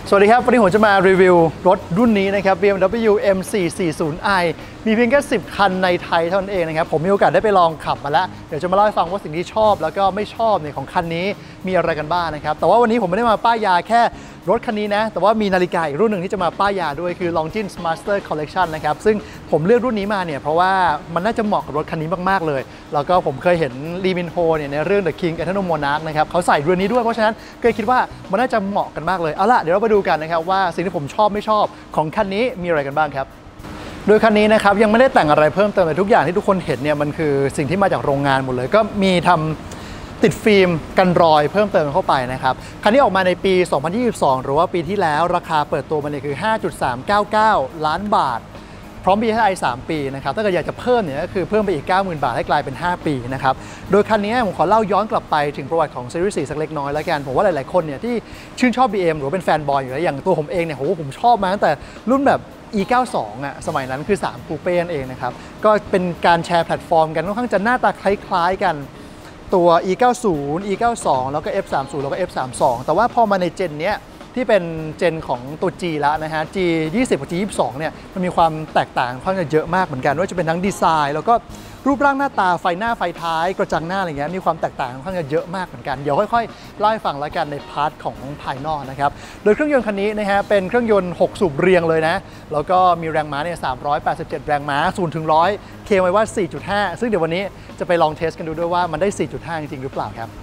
สวัสดีครับวันนี้ผมจะมารีวิวรถรุ่นนี้นะครับ BMW M440i มีเพียงแค่10 คันในไทยเท่านั้นเองนะครับผมมีโอกาสได้ไปลองขับมาแล้วเดี๋ยวจะมาเล่าให้ฟังว่าสิ่งที่ชอบแล้วก็ไม่ชอบเนี่ยของคันนี้มีอะไรกันบ้างนะครับแต่ว่าวันนี้ผมไม่ได้มาป้ายยาแค่รถคันนี้นะแต่ว่ามีนาฬิกาอีกรุ่นหนึ่งที่จะมาป้ายยาด้วยคือ Longines Master Collection นะครับซึ่งผมเลือกรุ่นนี้มาเนี่ยเพราะว่ามันน่าจะเหมาะกับรถคันนี้มากๆเลยแล้วก็ผมเคยเห็นลีมินโฮเนี่ยในเรื่อง The King Eternal Monarch นะครับเขาใส่เรือนนี้ด้วยเพราะฉะนั้นก็คิดว่ามันน่าจะเหมาะกันมากเลยเอาล่ะเดี๋ยวเราไปดูกันนะครับว่าสิ่งที่ผมชอบไม่ชอบของคันนี้มีอะไรกันบ้างครับโดยคันนี้นะครับยังไม่ได้แต่งอะไรเพิ่มเติมเลยทุกอย่างที่ทุกคนเห็นเนี่ยมันคือสิ่งที่มาจากโรงงานหมดเลยก็มีทำติดฟิล์มกันรอยเพิ่มเติมเข้าไปนะครับคันนี้ออกมาในปี 2022 หรือว่าปีที่แล้วราคาเปิดตัวมันเนี่ยคือ 5.399 ล้านบาทพร้อม BSI 3 ปีนะครับถ้าเกิดอยากจะเพิ่มเนี่ยก็คือเพิ่มไปอีก 90,000 บาทให้กลายเป็น 5 ปีนะครับโดยคันนี้ผมขอเล่าย้อนกลับไปถึงประวัติของ Series 4 สักเล็กน้อยแล้วกันผมว่าหลายๆคนเนี่ยที่ชื่นชอบ BM หรือเป็นแฟนบอยอยู่แล้วอย่างตัวผมเองเนี่ยผมชอบมาตั้งแต่รุ่นแบบ E92 อ่ะสมัยนั้นคือ3คูเป้นั่นเองนะครับก็เป็นการแชร์แพลตฟอร์มกันค่อนข้างจะหน้าตาคล้ายๆกันตัว E90 E92 แล้วก็ F30 แล้วก็ F32 แต่ว่าพอมาในเจนเนี้ยที่เป็นเจนของตัว G แล้วนะฮะ G20 กับ G22 เนี่ยมันมีความแตกต่างค่อนข้างเยอะมากเหมือนกันว่าจะเป็นทั้งดีไซน์แล้วก็รูปร่างหน้าตาไฟหน้าไฟท้ายกระจังหน้าอะไรเงี้ยมีความแตกต่างค่อนข้างเยอะมากเหมือนกันเดี๋ยวค่อยๆเล่าให้ฟังแล้วกันในพาร์ทของภายนอกนะครับโดยเครื่องยนต์คันนี้นะฮะเป็นเครื่องยนต์6สูบเรียงเลยนะแล้วก็มีแรงม้าเนี่ย387 แรงม้า0 ถึง 100 เคลมไว้ว่า 4.5 ซึ่งเดี๋ยววันนี้จะไปลองเทสกันดูด้วยว่ามันได้ 4.5 จริงๆหรือเปล่าครับ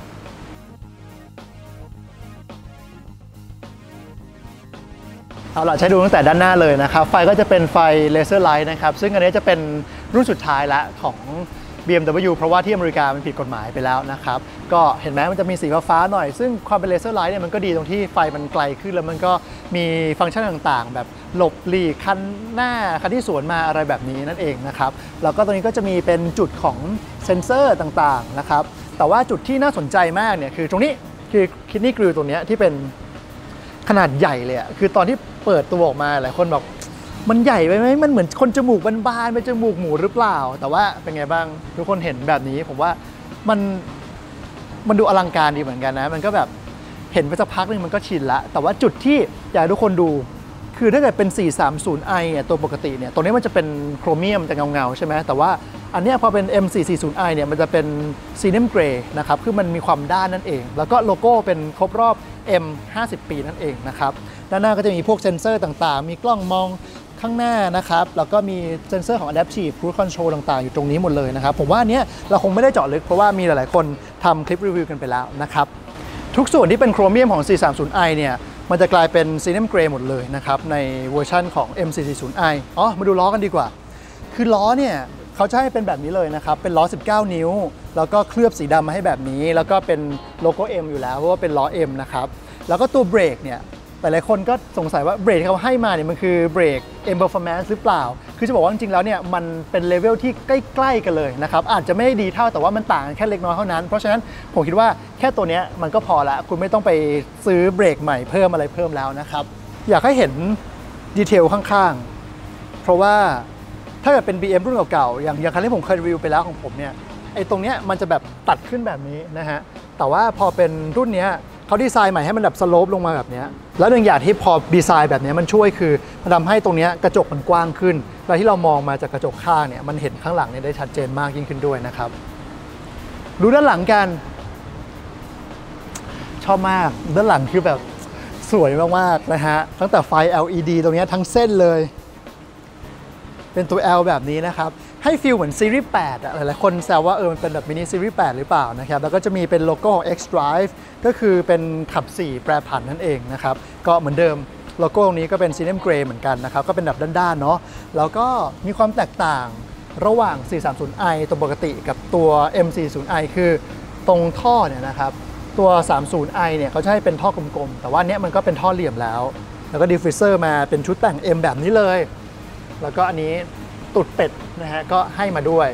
เอาล่ะใช้ดูตั้งแต่ด้านหน้าเลยนะครับไฟก็จะเป็นไฟเลเซอร์ไลท์นะครับซึ่งอันนี้จะเป็นรุ่นสุดท้ายละของ BMW เพราะว่าที่อเมริกามันผิดกฎหมายไปแล้วนะครับก็เห็นไหมมันจะมีสีฟ้าหน่อยซึ่งความเป็นเลเซอร์ไลท์เนี่ยมันก็ดีตรงที่ไฟมันไกลขึ้นแล้วมันก็มีฟังก์ชันต่างๆแบบหลบหลีกคันหน้าคันที่สวนมาอะไรแบบนี้นั่นเองนะครับแล้วก็ตรงนี้ก็จะมีเป็นจุดของเซ็นเซอร์ต่างๆนะครับแต่ว่าจุดที่น่าสนใจมากเนี่ยคือตรงนี้คือคิดนี่กริลตัวนี้ที่เป็นขนาดใหญ่เลยคือตอนที่เปิดตัวออกมาหลายคนบอกมันใหญ่ไปไหมมันเหมือนคนจมูกบานๆเป็นจมูกหมูหรือเปล่าแต่ว่าเป็นไงบ้างทุกคนเห็นแบบนี้ผมว่ามันดูอลังการดีเหมือนกันนะมันก็แบบเห็นไปสักพักนึงมันก็ชินละแต่ว่าจุดที่อยากให้ทุกคนดูคือถ้าเกิดเป็น 430i ตัวปกติเนี่ยตัวนี้มันจะเป็นโครเมียมจะเงาๆใช่ไหมแต่ว่าอันนี้พอเป็น M440i เนี่ยมันจะเป็นซีเนียมเกรย์นะครับคือมันมีความด้านนั่นเองแล้วก็โลโก้เป็นครบรอบ M 50 ปีนั่นเองนะครับด้านหน้าก็จะมีพวกเซ็นเซอร์ต่างๆมีกล้องมองข้างหน้านะครับแล้วก็มีเซ็นเซอร์ของ Adaptive Cruise Control ต่างๆอยู่ตรงนี้หมดเลยนะครับผมว่าอันนี้เราคงไม่ได้เจาะลึกเพราะว่ามีหลายๆคนทำคลิปรีวิวกันไปแล้วนะครับทุกส่วนที่เป็นโครเมียมของ 430i เนี่ยมันจะกลายเป็นซีเนียมเกรย์หมดเลยนะครับในเวอร์ชันของ M440i มาดูล้อกันดีกว่าคือล้อเนี่ยเขาจะให้เป็นแบบนี้เลยนะครับเป็นล้อ19 นิ้วแล้วก็เคลือบสีดำมาให้แบบนี้แล้วก็เป็นโลโก้ M อยู่แล้วเพราะว่าเป็นล้อ M นะครับแล้วก็ตัวเบรกเนี่ยแต่หลายคนก็สงสัยว่าเบรกที่เขาให้มาเนี่ยมันคือเบรก M Performance หรือเปล่าคือจะบอกว่าจริงๆแล้วเนี่ยมันเป็นเลเวลที่ใกล้ๆกันเลยนะครับอาจจะไม่ได้ดีเท่าแต่ว่ามันต่างกันแค่เล็กน้อยเท่านั้นเพราะฉะนั้นผมคิดว่าแค่ตัวนี้มันก็พอละคุณไม่ต้องไปซื้อเบรกใหม่เพิ่มอะไรเพิ่มแล้วนะครับอยากให้เห็นดีเทลข้างๆเพราะว่าถ้าเกิดเป็น BM รุ่นเก่าๆอย่างคันที่ผมเคยรีวิวไปแล้วของผมเนี่ยไอ้ตรงเนี้ยมันจะแบบตัดขึ้นแบบนี้นะฮะแต่ว่าพอเป็นรุ่นเนี้ยเขาดีไซน์ใหม่ให้มันแบบสโลปลงมาแบบนี้แล้วหนึ่งอย่างที่พอดีไซน์แบบนี้มันช่วยคือมันทำให้ตรงนี้กระจกมันกว้างขึ้นแล้วที่เรามองมาจากกระจกข้างเนี่ยมันเห็นข้างหลังเนี่ยได้ชัดเจนมากยิ่งขึ้นด้วยนะครับดูด้านหลังกันชอบมากด้านหลังคือแบบสวยมากๆนะฮะตั้งแต่ไฟ LED ตรงนี้ทั้งเส้นเลยเป็นตัว L แบบนี้นะครับให้ฟีลเหมือนซีรีส์ 8 หลายๆคนแซวว่ามันเป็นแบบมินิซีรีส์ 8 หรือเปล่านะครับแล้วก็จะมีเป็นโลโก้ของ X-Drive ก็คือเป็นขับ 4 แปรผันนั่นเองนะครับก็เหมือนเดิมโลโก้ตรงนี้ก็เป็นซีเนียมเกรย์เหมือนกันนะครับก็เป็นแบบด้านๆเนาะแล้วก็มีความแตกต่างระหว่าง 430i ตัวปกติกับตัว M40i คือตรงท่อเนี่ยนะครับตัว 30i เนี่ยเขาจะให้เป็นท่อกลมๆแต่ว่าเนี้ยมันก็เป็นท่อเหลี่ยมแล้วก็ดิฟฟิวเซอร์มาเป็นชุดแต่ง M แบบนี้เลยแล้วก็อันนี้ตุดเป็ดนะฮะก็ให้มาด้วย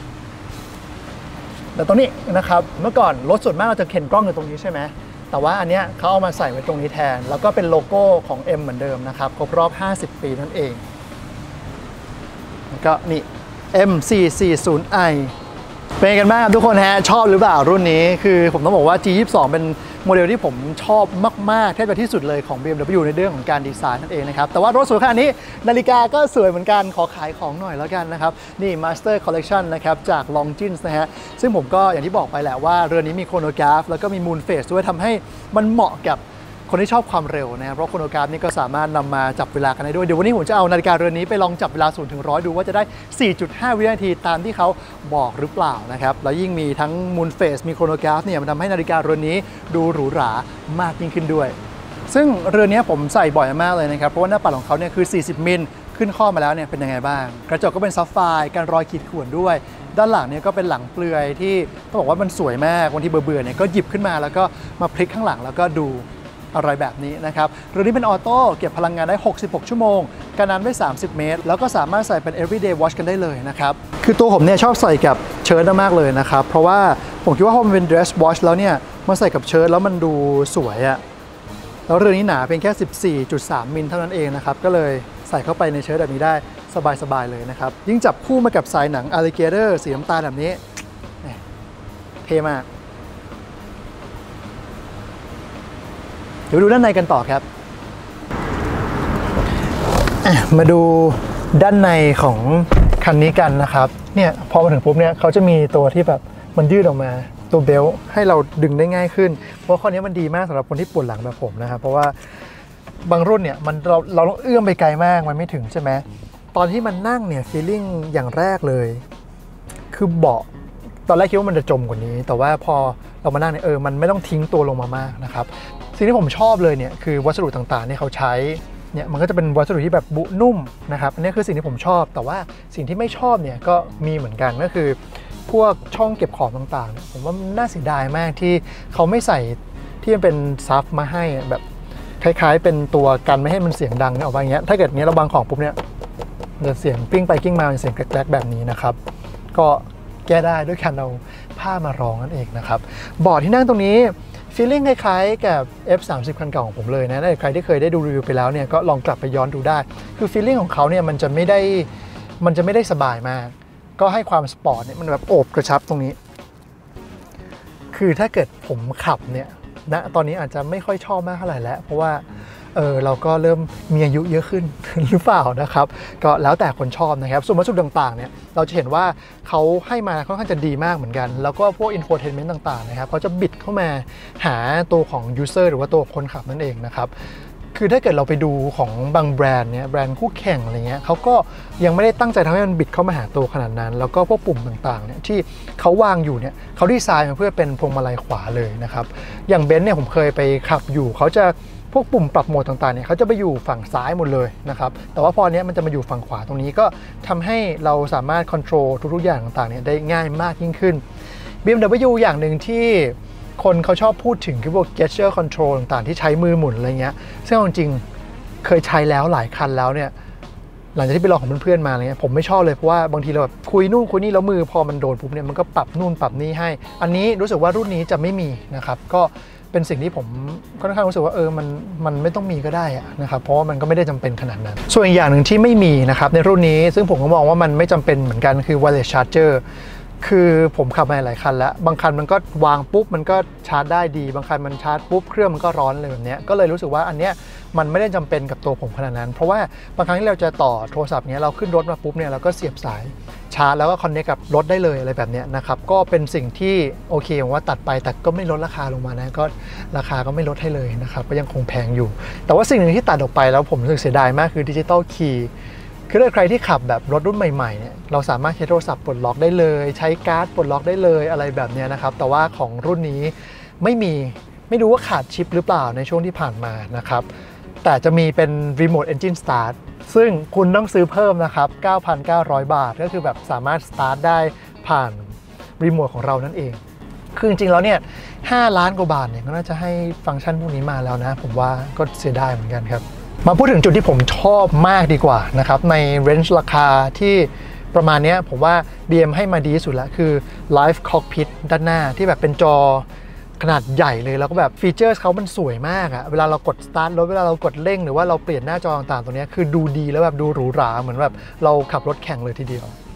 แต่ตรงนี้นะครับเมื่อก่อนรถส่วนมากเราจะเข็นกล้องอยู่ตรงนี้ใช่ไหมแต่ว่าอันเนี้ยเขาเอามาใส่ไว้ตรงนี้แทนแล้วก็เป็นโลโก้ของ M เหมือนเดิมนะครับครบรอบ50 ปีนั่นเองแล้วก็นี่ M440i เป็นกันบ้างครับทุกคนฮะชอบหรือเปล่ารุ่นนี้คือผมต้องบอกว่า G22 เป็นโมเดลที่ผมชอบมากๆแทบจะที่สุดเลยของ BMW ในเรื่องของการดีไซน์นั่นเองนะครับแต่ว่ารถสวยขนาดนี้นาฬิกาก็สวยเหมือนกันขอขายของหน่อยแล้วกันนะครับนี่ Master Collection นะครับจาก Longines นะฮะซึ่งผมก็อย่างที่บอกไปแหละว่าเรือนนี้มีโครโนกราฟแล้วก็มี Moon Phase ด้วยทำให้มันเหมาะกับคนที่ชอบความเร็วนะครับเพราะโครโนกราฟนี่ก็สามารถนำมาจับเวลากันได้ด้วยเดี๋ยววันนี้ผมจะเอานาฬิกาเรือนนี้ไปลองจับเวลา0 ถึง 100ดูว่าจะได้ 4.5 วินาทีตามที่เขาบอกหรือเปล่านะครับแล้วยิ่งมีทั้ง Moon Phase มีโครโนกราฟเนี่ยมันทำให้นาฬิกาเรือนนี้ดูหรูหรามากยิ่งขึ้นด้วยซึ่งเรือนนี้ผมใส่บ่อยมากเลยนะครับเพราะว่าหน้าปัดของเขาเนี่ยคือ40มิลขึ้นข้อมาแล้วเนี่ยเป็นยังไงบ้างกระจกก็เป็นซัฟไฟร์กันรอยขีดข่วนด้วยด้านหลังเนี่ยก็เป็นหลังเปลือยที่ต้องบอกว่ามันสวยมากวันที่เบื่อๆเนี่ยก็หยิบขึ้นมาแล้วก็มาพลิกข้างหลังแล้วก็ดูอะไรแบบนี้นะครับเรือนี้เป็นออโต้เก็บพลังงานได้66ชั่วโมงการนานได้30เมตรแล้วก็สามารถใส่เป็น everyday watch กันได้เลยนะครับคือตัวผมเนี่ยชอบใส่กับเชิ้ตมากเลยนะครับเพราะว่าผมคิดว่าพอมันเป็น dress watch แล้วเนี่ยมาใส่กับเชิ้ตแล้วมันดูสวยอะแล้วเรือนี้หนาเพียงแค่ 14.3 มิลเท่านั้นเองนะครับก็เลยใส่เข้าไปในเชิ้ตแบบนี้ได้สบายๆเลยนะครับยิ่งจับคู่มากับสายหนัง alligator สีน้ำตาลแบบนี้เท่มากเดี๋ยวดูด้านในกันต่อครับมาดูด้านในของคันนี้กันนะครับเนี่ยพอมาถึงปุ๊บเนี่ยเขาจะมีตัวที่แบบมันยืดออกมาตัวเบลต์ให้เราดึงได้ง่ายขึ้นเพราะข้อนี้มันดีมากสำหรับคนที่ปวดหลังแบบผมนะครับเพราะว่าบางรุ่นเนี่ยเราต้องเอื้อมไปไกลมากมันไม่ถึงใช่ไหมตอนที่มันนั่งเนี่ยฟีลลิ่งอย่างแรกเลยคือเบาะตอนแรกคิดว่ามันจะจมกว่านี้แต่ว่าพอเรามานั่งเนี่ยมันไม่ต้องทิ้งตัวลงมามากนะครับสิ่งที่ผมชอบเลยเนี่ยคือวัสดุต่างๆที่เขาใช้เนี่ยมันก็จะเป็นวัสดุที่แบบบุนุ่มนะครับอันนี้คือสิ่งที่ผมชอบแต่ว่าสิ่งที่ไม่ชอบเนี่ยก็มีเหมือนกันก็คือพวกช่องเก็บของต่างๆผมว่าน่าเสียดายมากที่เขาไม่ใส่ที่มันเป็นซับมาให้แบบคล้ายๆเป็นตัวกันไม่ให้มันเสียงดังเนี่ยออกมาอย่างเงี้ยถ้าเกิดเนี้ยเราบังของปุ๊บเนี่ยจะเสียงปิ้งไปกิ้งมาเป็นเสียงแกรกๆแบบนี้นะครับก็แก้ได้ด้วยการเอาผ้ามารองนั่นเองนะครับเบาะที่นั่งตรงนี้ฟีลลิ่งคล้ายๆกับ F30 คันเก่าของผมเลยนะใครที่เคยได้ดูรีวิวไปแล้วเนี่ยก็ลองกลับไปย้อนดูได้คือฟีลลิ่งของเขาเนี่ยมันจะไม่ได้สบายมากก็ให้ความสปอร์ตเนี่ยมันแบบโอบกระชับตรงนี้คือถ้าเกิดผมขับเนี่ยณตอนนี้อาจจะไม่ค่อยชอบมากเท่าไหร่แล้วเพราะว่าเราก็เริ่มมีอายุเยอะขึ้น หรือเปล่านะครับก็แล้วแต่คนชอบนะครับส่วนวัสดุต่างๆเนี่ยเราจะเห็นว่าเขาให้มาค่อนข้างจะดีมากเหมือนกันแล้วก็พวก infotainment ต่างๆนะครับเขาจะบิดเข้ามาหาตัวของ user หรือว่าตัวคนขับนั่นเองนะครับคือถ้าเกิดเราไปดูของบางแบรนด์เนี่ยแบรนด์คู่แข่งอะไรเงี้ยเขาก็ยังไม่ได้ตั้งใจทำให้มันบิดเข้ามาหาตัวขนาดนั้นแล้วก็พวกปุ่มต่างๆเนี่ยที่เขาวางอยู่เนี่ยเขาดีไซน์มาเพื่อเป็นพวงมาลัยขวาเลยนะครับอย่างเบนซ์เนี่ยผมเคยไปขับอยู่เขาจะพวกปุ่มปรับโหมดต่างๆเนี่ยเขาจะไปอยู่ฝั่งซ้ายหมดเลยนะครับแต่ว่าพอเนี้ยมันจะมาอยู่ฝั่งขวาตรงนี้ก็ทำให้เราสามารถควบคุมทุกๆอย่างต่างๆเนี่ยได้ง่ายมากยิ่งขึ้น BMW อย่างหนึ่งที่คนเขาชอบพูดถึงคือพวก gesture control ต่างๆที่ใช้มือหมุนอะไรเงี้ยซึ่งจริงๆเคยใช้แล้วหลายคันแล้วเนี่ยหลังจากที่ไปลองของเพื่อนๆมาอะไรเงี้ยผมไม่ชอบเลยเพราะว่าบางทีเราแบบคุยนู่นคุยนี่แล้วมือพอมันโดนปุ๊บเนี่ยมันก็ปรับนู่นปรับนี่ให้อันนี้รู้สึกว่ารุ่นนี้จะไม่มีนะครับก็เป็นสิ่งที่ผมค่อนข้างรู้สึกว่ามันไม่ต้องมีก็ได้นะครับเพราะว่ามันก็ไม่ได้จำเป็นขนาดนั้นส่วนอีกอย่างหนึ่งที่ไม่มีนะครับในรุ่นนี้ซึ่งผมก็มองว่ามันไม่จำเป็นเหมือนกันคือ wireless charger คือผมขับมาหลายคันแล้วบางคันมันก็วางปุ๊บมันก็ชาร์จได้ดีบางคันมันชาร์จปุ๊บเครื่องมันก็ร้อนเลยแบบนี้ก็เลยรู้สึกว่าอันเนี้ยมันไม่ได้จำเป็นกับตัวผมขนาดนั้นเพราะว่าบางครั้งที่เราจะต่อโทรศัพท์เนี้ยเราขึ้นรถมาปุ๊บเนี่ยเราก็เสียบสายชาร์จแล้วก็คอนเนคกับรถได้เลยอะไรแบบนี้นะครับก็เป็นสิ่งที่โอเคผมว่าตัดไปแต่ก็ไม่ลดราคาลงมานะก็ราคาก็ไม่ลดให้เลยนะครับก็ยังคงแพงอยู่แต่ว่าสิ่งหนึ่งที่ตัดออกไปแล้วผมรู้สึกเสียดายมากคือดิจิตอลคีย์คือถ้าใครที่ขับแบบรถรุ่นใหม่ๆเนี่ยเราสามารถใช้โทรศัพท์ปลดล็อกได้เลยใช้การ์ดปลดล็อกได้เลยอะไรแบบนี้นะครับแต่ว่าของรุ่นนี้ไม่รู้ว่าขาดชิปหรือเปล่าในช่วงที่ผ่านมานะครับแต่จะมีเป็น Remote Engine Start ซึ่งคุณต้องซื้อเพิ่มนะครับ 9,900 บาทก็คือแบบสามารถสตาร์ทได้ผ่านรีโมทของเรานั่นเองคือจริงๆแล้วเนี่ย5 ล้านกว่าบาทเนี่ยก็น่าจะให้ฟังก์ชันพวกนี้มาแล้วนะผมว่าก็เสียดายเหมือนกันครับมาพูดถึงจุดที่ผมชอบมากดีกว่านะครับในเรนจ์ราคาที่ประมาณนี้ผมว่า BM ให้มาดีที่สุดแล้วคือ Live Cockpit ด้านหน้าที่แบบเป็นจอขนาดใหญ่เลยแล้วก็แบบฟีเจอร์เขามันสวยมากอะเวลาเรากดสตาร์ทรถเวลาเรากดเร่งหรือว่าเราเปลี่ยนหน้าจอต่างๆตัวนี้คือดูดีแล้วแบบดูหรูหราเหมือนแบบเราขับรถแข่งเลยทีเดียว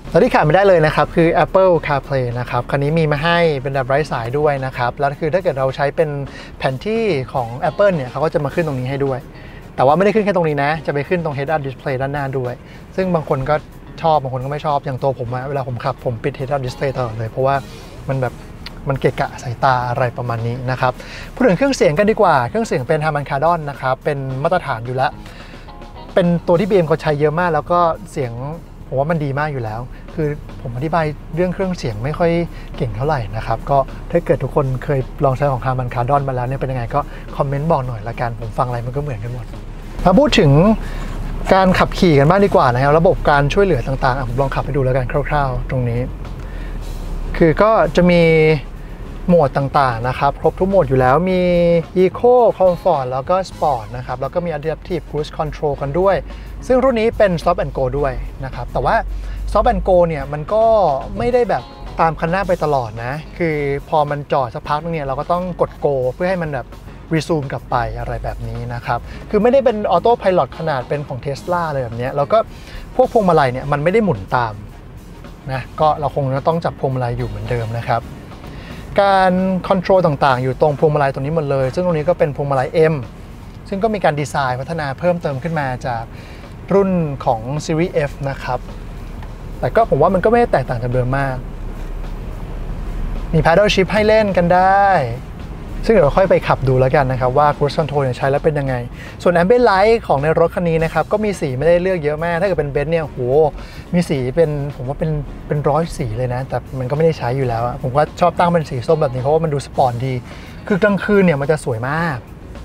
และที่ขาดไม่ได้เลยนะครับคือ Apple CarPlay นะครับคันนี้มีมาให้เป็นแบบไร้สายด้วยนะครับแล้วคือถ้าเกิดเราใช้เป็นแผนที่ของ Apple เนี่ยเขาก็จะมาขึ้นตรงนี้ให้ด้วยแต่ว่าไม่ได้ขึ้นแค่ตรงนี้นะจะไปขึ้นตรง Head Up Display ด้านหน้าด้วยซึ่งบางคนก็ชอบบางคนก็ไม่ชอบอย่างตัวผมเวลาผมขับผมปิด Head Up Display ตลอดเลยเพราะว่ามันเกะกะสายตาอะไรประมาณนี้นะครับพูดถึงเครื่องเสียงกันดีกว่าเครื่องเสียงเป็น Harman Kardon นะครับเป็นมาตรฐานอยู่แล้วเป็นตัวที่ BM เขาใช้เยอะมากแล้วก็เสียงผมว่ามันดีมากอยู่แล้วคือผมอธิบายเรื่องเครื่องเสียงไม่ค่อยเก่งเท่าไหร่นะครับก็ถ้าเกิดทุกคนเคยลองใช้ของ Harman Kardon มาแล้วเนี่ยเป็นยังไงก็คอมเมนต์บอกหน่อยละกันผมฟังอะไรมันก็เหมือนกันหมดมาพูดถึงการขับขี่กันบ้างดีกว่านะครับระบบการช่วยเหลือต่างๆผมลองขับไปดูแล้วกันคร่าวๆตรงนี้คือก็จะมีโหมดต่างๆนะครับครบทุกโหมดอยู่แล้วมี Eco Comfort แล้วก็ Sport นะครับแล้วก็มี Adaptive Cruise Control กันด้วยซึ่งรุ่นนี้เป็น Stop and Go ด้วยนะครับแต่ว่า Stop and Go เนี่ยมันก็ไม่ได้แบบตามคันหน้าไปตลอดนะคือพอมันจอดสักพักนึงเนี่ยเราก็ต้องกด Go เพื่อให้มันแบบ resume กลับไปอะไรแบบนี้นะครับคือไม่ได้เป็น Auto Pilot ขนาดเป็นของ Tesla เลยแบบนี้แล้วก็พวกพวงมาลัยเนี่ยมันไม่ได้หมุนตามนะก็เราคงจะต้องจับพวงมาลัยอยู่เหมือนเดิมนะครับการคอนโทรลต่างๆอยู่ตรงพวงมาลัยตรงนี้หมดเลยซึ่งตรงนี้ก็เป็นพวงมาลัย M ซึ่งก็มีการดีไซน์พัฒนาเพิ่มเติมขึ้นมาจากรุ่นของ Series F นะครับแต่ก็ผมว่ามันก็ไม่ได้แตกต่างจากเดิมมากมี Paddle Shift ให้เล่นกันได้ซึ่งเดี๋ยวเราค่อยไปขับดูแล้วกันนะครับว่า Cruise Control ใช้แล้วเป็นยังไงส่วน Ambient Light ของในรถคันนี้นะครับก็มีสีไม่ได้เลือกเยอะมากถ้าเกิดเป็นเบนซ์เนี่ยโหมีสีเป็นผมว่าเป็นร้อยสีเลยนะแต่มันก็ไม่ได้ใช้อยู่แล้วผมก็ชอบตั้งเป็นสีส้มแบบนี้เพราะว่ามันดูสปอร์ตดีคือกลางคืนเนี่ยมันจะสวยมาก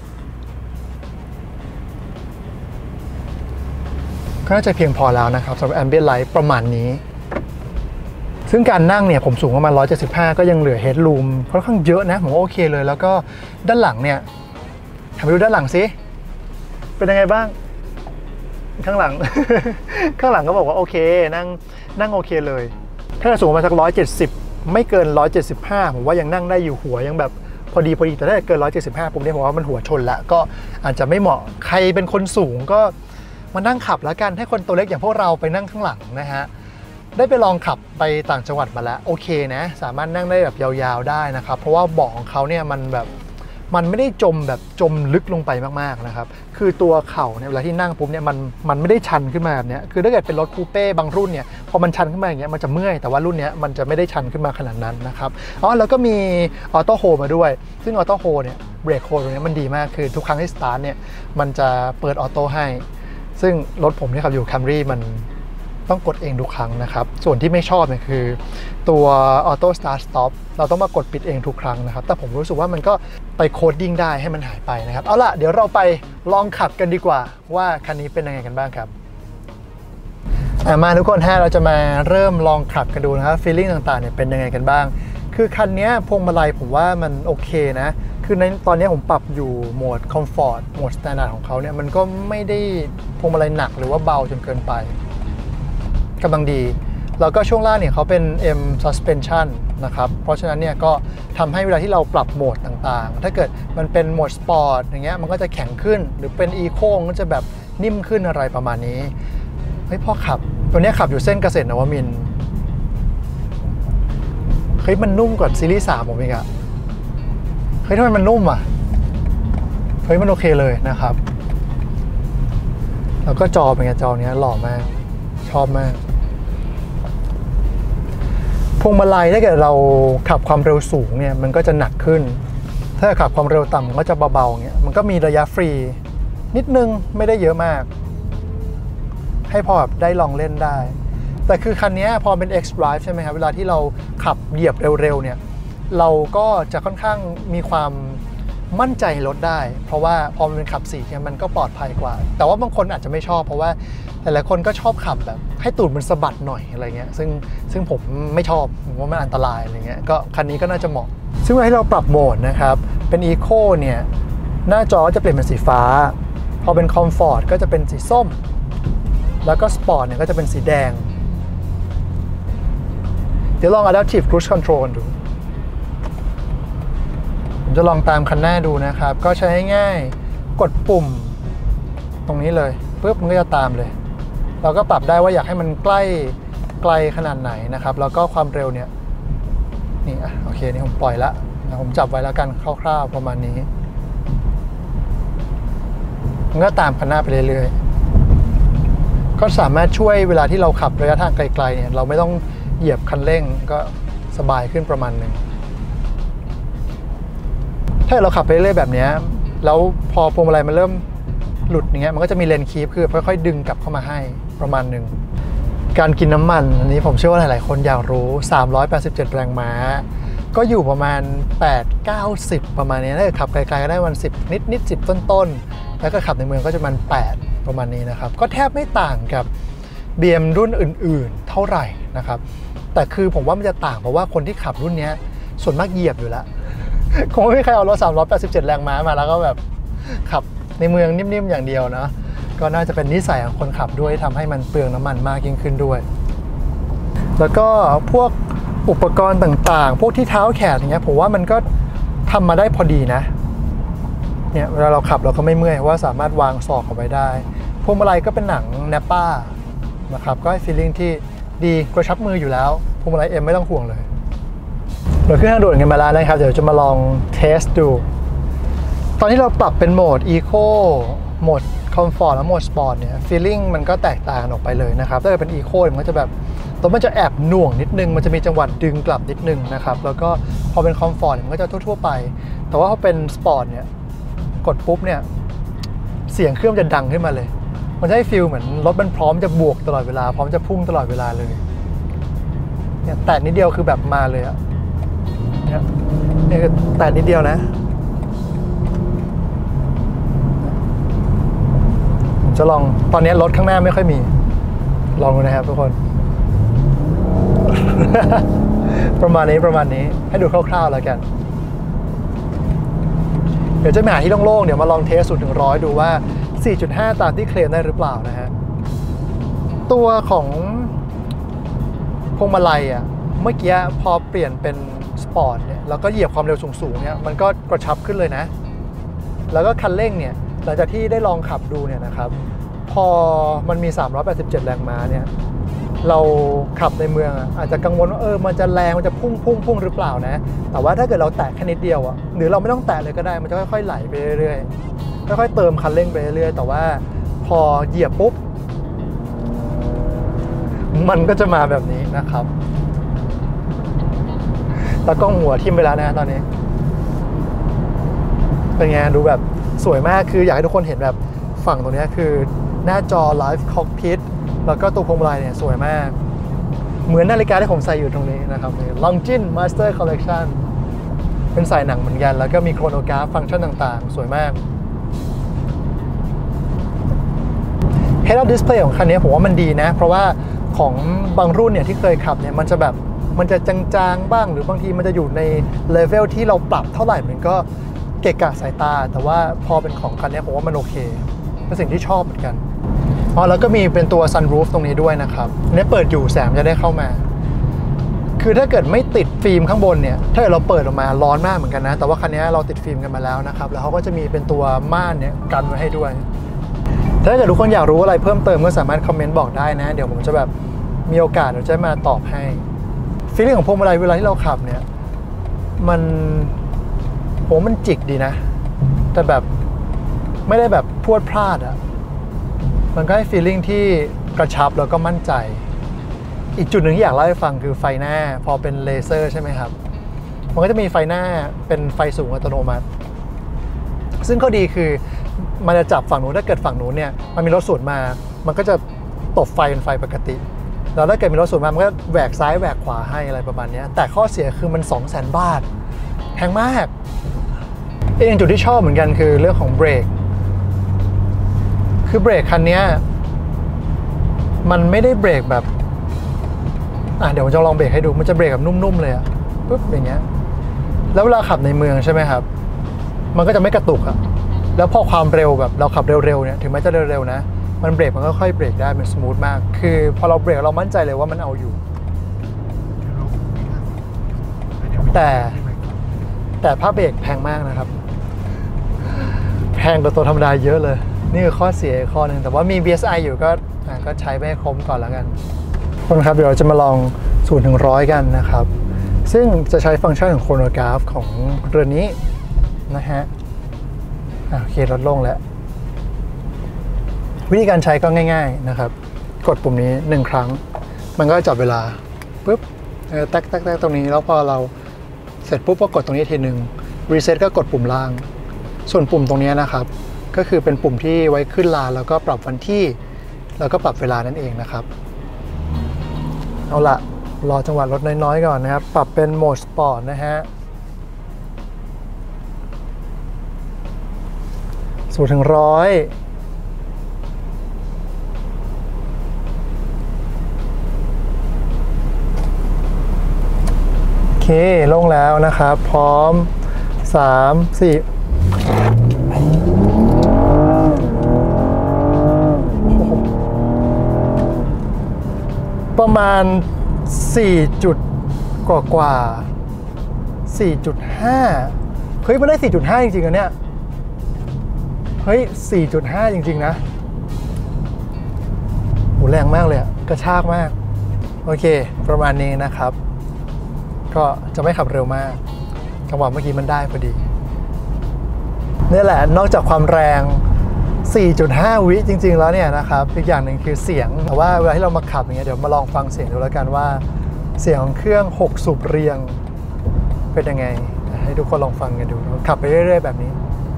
ก็น่าจะเพียงพอแล้วนะครับสำหรับ Ambient Light ประมาณนี้ซึ่งการนั่งเนี่ยผมสูงประมาณ175ก็ยังเหลือ Headroom ค่อนข้างเยอะนะผมว่าโอเคเลยแล้วก็ด้านหลังเนี่ยไปดูด้านหลังสิเป็นยังไงบ้างข้างหลัง ข้างหลังก็บอกว่าโอเคนั่งโอเคเลยถ้าสูงประมาณสัก170ไม่เกิน175ผมว่ายังนั่งได้อยู่หัวยังแบบพอดีแต่ถ้าเกิน175ผมเนี่ยผมว่ามันหัวชนละก็อาจจะไม่เหมาะใครเป็นคนสูงก็มานั่งขับแล้วกันให้คนตัวเล็กอย่างพวกเราไปนั่งข้างหลังนะฮะได้ไปลองขับไปต่างจังหวัดมาแล้วโอเคนะสามารถนั่งได้แบบยาวๆได้นะครับเพราะว่าเบาะของเขาเนี่ยมันไม่ได้จมลึกลงไปมากๆนะครับคือตัวเข่าเนี่ยเวลาที่นั่งปุ๊บเนี่ยมันไม่ได้ชันขึ้นมาแบบนี้คือถ้าเกิดเป็นรถคูเป้บางรุ่นเนี่ยพอมันชันขึ้นมาอย่างเงี้ยมันจะเมื่อยแต่ว่ารุ่นนี้มันจะไม่ได้ชันขึ้นมาขนาดนั้นนะครับแล้วก็มีออโต้โฮมาด้วยซึ่งออโต้โฮเนี่ยเบรกโฮตรงนี้มันดีมากคือทุกครั้งที่สตาร์ทเนี่ยมันจะเปิดออโต้ให้ซึ่งรถผมที่ขับอยู่ Camry มันต้องกดเองทุกครั้งนะครับส่วนที่ไม่ชอบเนี่ยคือตัว Auto Start Stop เราต้องมากดปิดเองทุกครั้งนะครับแต่ผมรู้สึกว่ามันก็ไปโคดดิ้งได้ให้มันหายไปนะครับเอาล่ะเดี๋ยวเราไปลองขับกันดีกว่าว่าคันนี้เป็นยังไงกันบ้างครับมาทุกคนเราจะมาเริ่มลองขับกันดูนะครับ feeling ต่างๆเนี่ยเป็นยังไงกันบ้างคือคันนี้พวงมาลัยผมว่ามันโอเคนะคือในตอนนี้ผมปรับอยู่โหมด Comfort โหมด Standard ของเขาเนี่ยมันก็ไม่ได้พวงมาลัยหนักหรือว่าเบาจนเกินไปกำลังดีแล้วก็ช่วงล่างเนี่ยเขาเป็น M suspension นะครับเพราะฉะนั้นเนี่ยก็ทำให้เวลาที่เราปรับโหมดต่างๆถ้าเกิดมันเป็นโหมดสปอร์ตอย่างเงี้ยมันก็จะแข็งขึ้นหรือเป็น Eco ก็จะแบบนิ่มขึ้นอะไรประมาณนี้เฮ้ยพอขับตัวนี้ขับอยู่เส้นเกษตรนวมินทร์เฮ้ยมันนุ่มกว่าซีรีส์3ผมอีกอะเฮ้ยทำไมมันนุ่มอะเฮ้ยมันโอเคเลยนะครับแล้วก็จอเป็นไงจอเนี้ยหล่อมากชอบมากพวงมาลัยถ้าเกิดเราขับความเร็วสูงเนี่ยมันก็จะหนักขึ้นถ้าขับความเร็วต่ำมันก็จะเบาๆเงี้ยมันก็มีระยะฟรีนิดนึงไม่ได้เยอะมากให้พอแบบได้ลองเล่นได้แต่คือคันนี้พอเป็น X Drive ใช่ไหมครับเวลาที่เราขับเหยียบเร็วๆเนี่ยเราก็จะค่อนข้างมีความมั่นใจรถได้เพราะว่าพอมันเป็นขับ4เนี่ยมันก็ปลอดภัยกว่าแต่ว่าบางคนอาจจะไม่ชอบเพราะว่าหลายๆคนก็ชอบขับแบบให้ตูดมันสะบัดหน่อยอะไรเงี้ยซึ่งผมไม่ชอบผมว่ามันอันตรายอะไรเงี้ยก็คันนี้ก็น่าจะเหมาะซึ่งเวลาที่เราปรับโหมดนะครับเป็น Eco เนี่ยหน้าจอจะเปลี่ยนเป็นสีฟ้าพอเป็น Comfort ก็จะเป็นสีส้มแล้วก็ Sport เนี่ยก็จะเป็นสีแดงเดี๋ยวลอง Adaptive Cruise Control ดูผมจะลองตามคันหน้าดูนะครับก็ใช้ง่ายๆกดปุ่มตรงนี้เลยปุ๊บมันก็จะตามเลยเราก็ปรับได้ว่าอยากให้มันใกล้ไกลขนาดไหนนะครับแล้วก็ความเร็วเนี่ยนี่โอเคนี่ผมปล่อยละผมจับไว้แล้วกันคร่าวๆประมาณนี้มันก็ตามคันหน้าไปเรื่อยๆก็สามารถช่วยเวลาที่เราขับระยะทางไกลๆเนี่ยเราไม่ต้องเหยียบคันเร่งก็สบายขึ้นประมาณหนึ่งถ้าเราขับไปเรื่อยๆแบบนี้แล้วพอพวงมาลัยมันเริ่มหลุดอย่างเงี้ยมันก็จะมีเลนคีปคือค่อยๆดึงกลับเข้ามาให้ประมาณหนึ่งการกินน้ำมันอันนี้ผมเชื่อว่าหลายๆคนอยากรู้387แรงม้าก็อยู่ประมาณ8-90ประมาณนี้ถ้าขับไกลๆก็ได้วัน10นิด10ต้นๆแล้วก็ขับในเมืองก็จะประมาณ8ประมาณนี้นะครับก็แทบไม่ต่างกับ BM รุ่นอื่นๆเท่าไหร่นะครับแต่คือผมว่ามันจะต่างเพราะว่าคนที่ขับรุ่นนี้ส่วนมากเหยียบอยู่แล้วคงไม่มีใครเอารถ387แรงม้ามาแล้วก็แบบขับในเมืองนิ่มๆอย่างเดียวนะก็น่าจะเป็นนิสัยของคนขับด้วยทำให้มันเปลืองน้ำมันมากยิ่งขึ้นด้วยแล้วก็พวกอุปกรณ์ต่างๆพวกที่เท้าแขนอย่างเงี้ยผมว่ามันก็ทำมาได้พอดีนะเนี่ยเวลาเราขับเราก็ไม่เมื่อยเพราะว่าสามารถวางศอกเอาไว้ได้พวงมาลัยก็เป็นหนังแนปป้านะครับก็ให้ฟีลลิ่งที่ดีกระชับมืออยู่แล้วพวงมาลัยเอ็มไม่ต้องห่วงเลยเราขึ้นทางด่วนกันมาแล้วนะครับเดี๋ยวจะมาลองเทสดูตอนที่เราปรับเป็นโหมด Eco โหมด Comfort และโหมด Sport เนี่ย feeling มันก็แตกต่างออกไปเลยนะครับถ้าเกิดเป็น Eco มันก็จะแบบตัวมันจะแอบหน่วงนิดนึงมันจะมีจังหวะดึงกลับนิดนึงนะครับแล้วก็พอเป็น Comfort มันก็จะทั่วๆไปแต่ว่าพอเป็น Sport เนี่ยกดปุ๊บเนี่ยเสียงเครื่องจะดังขึ้นมาเลยมันจะให้ฟีลเหมือนรถมันพร้อมจะบวกตลอดเวลาพร้อมจะพุ่งตลอดเวลาเลยเนี่ยแตะนิดเดียวคือแบบมาเลยอะเนี่ยคือแตะนิดเดียวนะจะลองตอนนี้รถข้างหน้าไม่ค่อยมีลองดูนะครับทุกคน ประมาณนี้ให้ดูคร่าวๆแล้วกันเดี๋ยวจะมาหาที่โล่งๆเดี๋ยวมาลองเทส0 ถึง 100ดูว่า 4.5 ตามที่เคลมได้หรือเปล่านะฮะตัวของพวงมาลัยเมื่อกี้พอเปลี่ยนเป็นสปอร์ตเนี่ยแล้วก็เหยียบความเร็วสูงๆเนี่ยมันก็กระชับขึ้นเลยนะแล้วก็คันเร่งเนี่ยหลังจากที่ได้ลองขับดูเนี่ยนะครับพอมันมี387แรงม้าเนี่ยเราขับในเมืองอาจจะกังวลว่ามันจะแรงมันจะพุ่งหรือเปล่านะแต่ว่าถ้าเกิดเราแตะแค่นิดเดียวหรือเราไม่ต้องแตะเลยก็ได้มันจะค่อยๆไหลไปเรื่อยๆค่อยๆเติมคันเร่งไปเรื่อยๆแต่ว่าพอเหยียบปุ๊บมันก็จะมาแบบนี้นะครับตากล้องหัวทิ่มไปแล้วนะตอนนี้เป็นไงดูแบบสวยมากคืออยากให้ทุกคนเห็นแบบฝั่งตรงนี้คือหน้าจอ Live Cockpit แล้วก็ตัวพวงมาลัยเนี่ยสวยมากเหมือนนาฬิกาที่ผมใส่อยู่ตรงนี้นะครับ Longines Master Collection เป็นสายหนังเหมือนกันแล้วก็มีโครโนกราฟฟังก์ชันต่างๆสวยมาก Head Up Display ของคันนี้ผมว่ามันดีนะเพราะว่าของบางรุ่นเนี่ยที่เคยขับเนี่ยมันจะจางๆบ้างหรือบางทีมันจะอยู่ในเลเวลที่เราปรับเท่าไหร่มันก็เกะกะสายตาแต่ว่าพอเป็นของคันนี้ผมว่ามันโอเคเป็นสิ่งที่ชอบเหมือนกันแล้วก็มีเป็นตัว sunroof ตรงนี้ด้วยนะครับเนี่ยเปิดอยู่แสงจะได้เข้ามาคือถ้าเกิดไม่ติดฟิล์มข้างบนเนี่ยถ้าเกิดเราเปิดออกมาร้อนมากเหมือนกันนะแต่ว่าคันนี้เราติดฟิล์มกันมาแล้วนะครับแล้วเขาก็จะมีเป็นตัวม่านเนี่ยกันไว้ให้ด้วยถ้าเกิดทุกคนอยากรู้อะไรเพิ่มเติมก็สามารถคอมเมนต์บอกได้นะเดี๋ยวผมจะแบบมีโอกาสเดี๋ยวจะมาตอบให้ฟีลลิ่งของพวงมาลัยเวลาที่เราขับเนี่ยมันจิกดีนะแต่แบบไม่ได้แบบพรวดพลาดมันก็ให้ฟีลลิ่งที่กระชับแล้วก็มั่นใจอีกจุดหนึ่งที่อยากเล่าให้ฟังคือไฟหน้าพอเป็นเลเซอร์ใช่ไหมครับมันก็จะมีไฟหน้าเป็นไฟสูงอัตโนมัติซึ่งข้อดีคือมันจะจับฝั่งนู้นถ้าเกิดฝั่งนู้นเนี่ยมันมีรถสวนมามันก็จะตบไฟเป็นไฟปกติแล้วถ้าเกิดมีรถสวนมามันก็แหวกซ้ายแหวกขวาให้อะไรประมาณนี้แต่ข้อเสียคือมัน 200,000 บาทแพงมากอีกจุดที่ชอบเหมือนกันคือเรื่องของเบรกคือเบรกคันนี้มันไม่ได้เบรกแบบเดี๋ยวผมจะลองเบรกให้ดูมันจะเบรกแบบนุ่มๆเลยปุ๊บอย่างเงี้ยแล้วเวลาขับในเมืองใช่ไหมครับมันก็จะไม่กระตุกแล้วพอความเร็วแบบเราขับเร็วๆเนี่ยถึงแม้จะเร็วๆนะมันเบรกมันก็ค่อยเบรกได้มันสมูทมากคือพอเราเบรกเรามั่นใจเลยว่ามันเอาอยู่แต่ผ้าเบรกแพงมากนะครับแพงกว่าตัวธรรมดาเยอะเลยนี่คือข้อเสียข้อหนึ่งแต่ว่ามี BSI อยู่ก็ใช้ไม่ครบก่อนแล้วกันคนครับเดี๋ยวเราจะมาลอง0 ถึง 100กันนะครับซึ่งจะใช้ฟังก์ชันของโครโนกราฟของเรือนนี้นะฮะโอเคลดลงแล้ววิธีการใช้ก็ง่ายๆนะครับกดปุ่มนี้1ครั้งมันก็จับเวลาปุ๊บแตกตรงนี้แล้วพอเราเสร็จปุ๊บก็กดตรงนี้ทีหนึ่งรีเซ็ตก็กดปุ่มล่างส่วนปุ่มตรงนี้นะครับก็คือเป็นปุ่มที่ไว้ขึ้นลาแล้วก็ปรับวันที่แล้วก็ปรับเวลานั่นเองนะครับเอาละรอจังหวะลดน้อยๆก่อนนะครับปรับเป็นโหมดสปอร์ตนะฮะ0 ถึง 100โอเคลงแล้วนะครับพร้อม3 4ประมาณ4จุดกว่า4.5 เฮ้ยมันได้ 4.5 จริงๆอะเนี่ยเฮ้ย 4.5 จริงๆนะโหแรงมากเลยอะกระชากมากโอเคประมาณนี้นะครับก็จะไม่ขับเร็วมากจังหวะเมื่อกี้มันได้พอดีนี่แหละนอกจากความแรง 4.5 วิจริงๆแล้วเนี่ยนะครับอีกอย่างหนึ่งคือเสียงแต่ว่าเวลาที่เรามาขับอย่างเงี้ยเดี๋ยวมาลองฟังเสียงดูแล้วกันว่าเสียงของเครื่อง6สูบเรียงเป็นยังไงให้ทุกคนลองฟังกันดูขับไปเรื่อยๆแบบนี้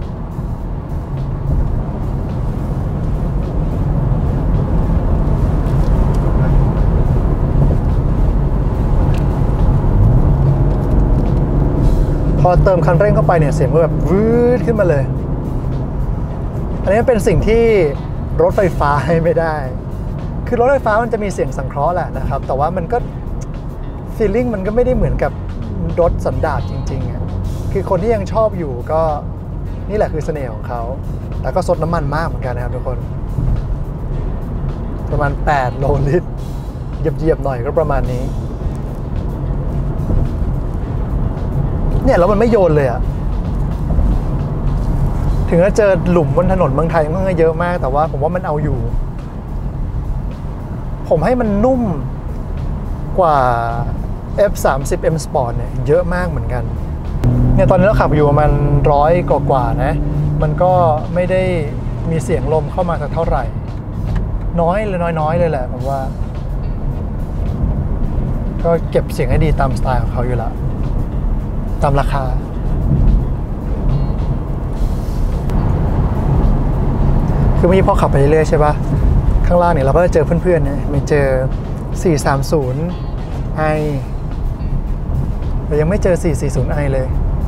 พอเติมคันเร่งเข้าไปเนี่ยเสียงก็แบบวืดขึ้นมาเลยอันนี้เป็นสิ่งที่รถไฟฟ้าให้ไม่ได้คือรถไฟฟ้ามันจะมีเสียงสังเคราะห์แหละนะครับแต่ว่ามันก็ฟีลลิ่งมันก็ไม่ได้เหมือนกับรถสันดาปจริงๆอ่ะคือคนที่ยังชอบอยู่ก็นี่แหละคือเสน่ห์ของเขาแล้วก็ซดน้ำมันมากเหมือนกันนะครับทุกคนประมาณ8 โลลิตรเหยียบๆหน่อยก็ประมาณนี้เนี่ยแล้วมันไม่โยนเลยอะถึงจะเจอหลุมบนถนนเมืองไทยมันก็เยอะมากแต่ว่าผมว่ามันเอาอยู่ผมให้มันนุ่มกว่า F30 M Sport เนี่ยเยอะมากเหมือนกันเนี่ยตอนนี้เราขับอยู่ประมาณ100กว่าๆนะมันก็ไม่ได้มีเสียงลมเข้ามาสักเท่าไหร่น้อยเลยแหละผมว่าก็เก็บเสียงให้ดีตามสไตล์ของเขาอยู่แล้วตามราคาคือเมื่อกี้พอขับไปเรื่อยๆใช่ปะข้างล่างเนี่ยเราก็จะเจอเพื่อนๆเนี่ยไม่เจอ430i แต่ยังไม่เจอ440i เลย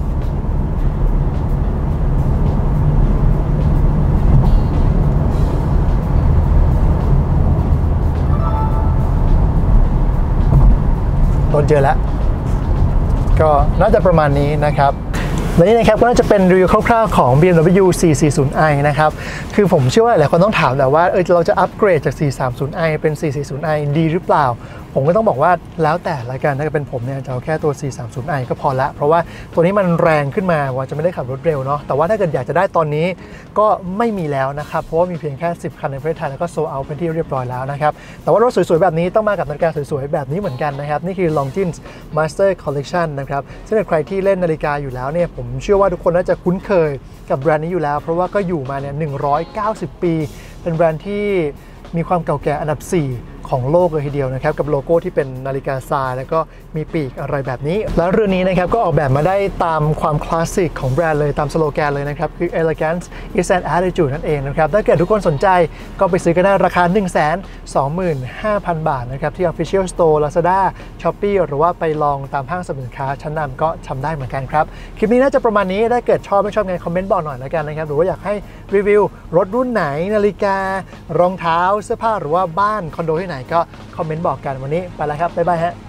รถเยอะแล้วก็น่าจะประมาณนี้นะครับและนี่นะครับก็น่าจะเป็นรีวิวคร่าวๆของ BMW 440i นะครับคือผมเชื่อว่าหลายคนต้องถามแต่ว่าเราจะอัปเกรดจาก 430i เป็น 440i ดีหรือเปล่าผมก็ต้องบอกว่าแล้วแต่ละกันถ้าเป็นผมเนี่ยจะเอาแค่ตัว 430i ก็พอละเพราะว่าตัวนี้มันแรงขึ้นมาว่าจะไม่ได้ขับรถเร็วเนาะแต่ว่าถ้าเกิดอยากจะได้ตอนนี้ก็ไม่มีแล้วนะครับเพราะว่ามีเพียงแค่10คันในประเทศไทยแล้วก็โซลเอาท์เป็นที่เรียบร้อยแล้วนะครับแต่ว่ารถสวยๆแบบนี้ต้องมากับนาฬิกาสวยๆแบบนี้เหมือนกันนะครับนี่คือ Longines Master Collection นะครับซึ่งใครที่เล่นนาฬิกาอยู่แล้วเนี่ยผมเชื่อว่าทุกคนน่าจะคุ้นเคยกับแบรนด์นี้อยู่แล้วเพราะว่าก็อยู่มาเนี่ย190 ปีเป็นแบรนด์ที่มีความเก่าแก่อันดับ4ของโลกเลยทีเดียวนะครับกับโลโก้ที่เป็นนาฬิกาทรายแล้วก็มีปีกอะไรแบบนี้แล้วเรือนนี้นะครับก็ออกแบบมาได้ตามความคลาสสิกของแบรนด์เลยตามสโลแกนเลยนะครับคือ Elegance is an attitude นั่นเองนะครับถ้าเกิดทุกคนสนใจก็ไปซื้อกันได้ราคา 125,000 บาทนะครับที่ Official Store Lazada Shopee หรือว่าไปลองตามห้างสรรพสินค้าชั้นนำก็ทำได้เหมือนกันครับคลิปนี้น่าจะประมาณนี้ถ้าเกิดชอบไม่ชอบไงคอมเมนต์บอกหน่อยแล้วกันนะครับหรือว่าอยากให้รีวิวรถรุ่นไหนนาฬิการองเท้าเสื้อผ้าหรือว่าบ้านคอนโดที่ไหนก็คอมเมนต์บอกกันวันนี้ไปแล้วครับบ๊ายบายฮะ